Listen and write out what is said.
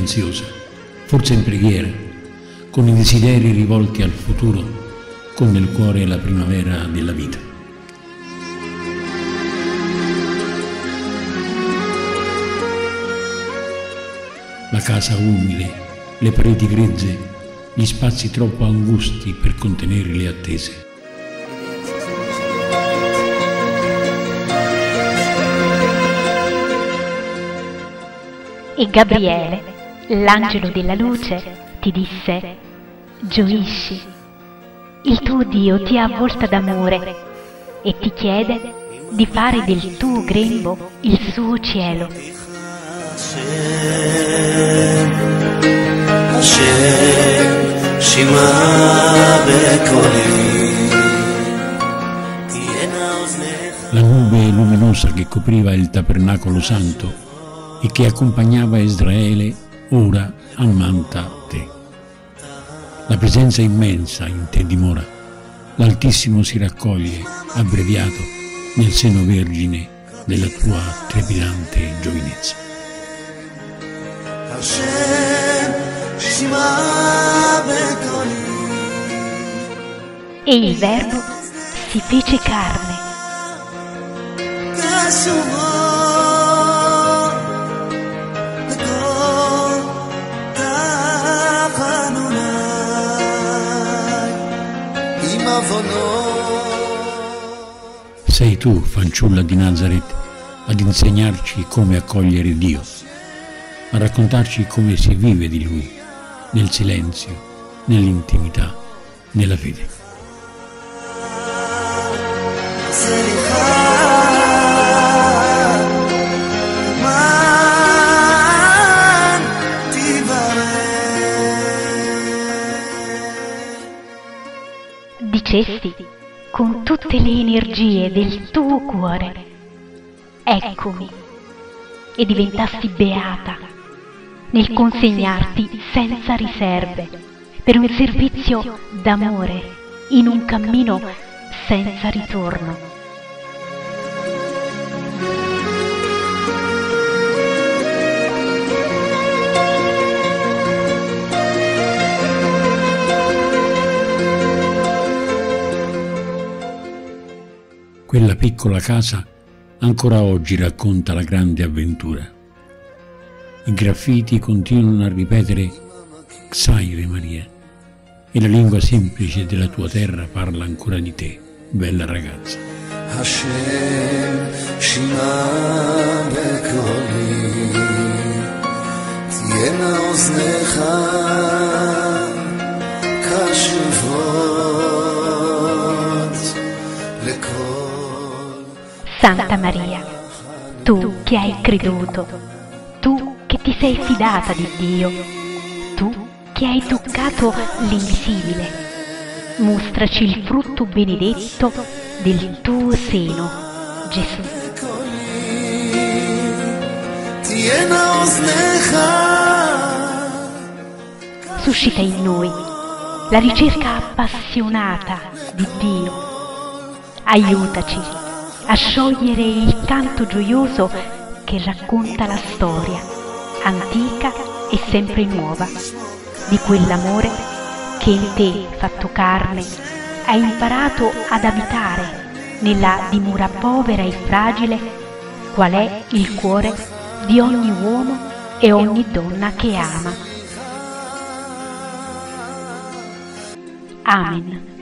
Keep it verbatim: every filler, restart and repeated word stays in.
silenziosa, forse in preghiera, con i desideri rivolti al futuro, con nel cuore la primavera della vita. La casa umile, le pareti grezze, gli spazi troppo angusti per contenere le attese. E Gabriele, l'angelo della luce, ti disse: gioisci, il tuo Dio ti ha avvolta d'amore e ti chiede di fare del tuo grembo il suo cielo. La nube luminosa che copriva il tabernacolo santo e che accompagnava Israele ora ammanta te. La presenza immensa in te dimora, l'Altissimo si raccoglie, abbreviato, nel seno vergine della tua trepidante giovinezza. E il Verbo si fece carne. Sei tu, fanciulla di Nazaret, ad insegnarci come accogliere Dio, a raccontarci come si vive di Lui, nel silenzio, nell'intimità, nella fede. Dicesti con tutte le energie del tuo cuore: eccomi, e diventasti beata nel consegnarti senza riserve per un servizio d'amore in un cammino senza ritorno. Quella piccola casa ancora oggi racconta la grande avventura. I graffiti continuano a ripetere Xaire Maria e la lingua semplice della tua terra parla ancora di te, bella ragazza. Hashem Shima Bekoli Tiena Oznecha Kashuvot Lekol. Santa Maria, tu che hai creduto, tu che ti sei fidata di Dio, tu che hai toccato l'invisibile, mostraci il frutto benedetto del tuo seno, Gesù. Suscita in noi la ricerca appassionata di Dio. Aiutaci a sciogliere il canto gioioso che racconta la storia, antica e sempre nuova, di quell'amore che in te, fatto carne, hai imparato ad abitare nella dimora povera e fragile, qual è il cuore di ogni uomo e ogni donna che ama. Amen.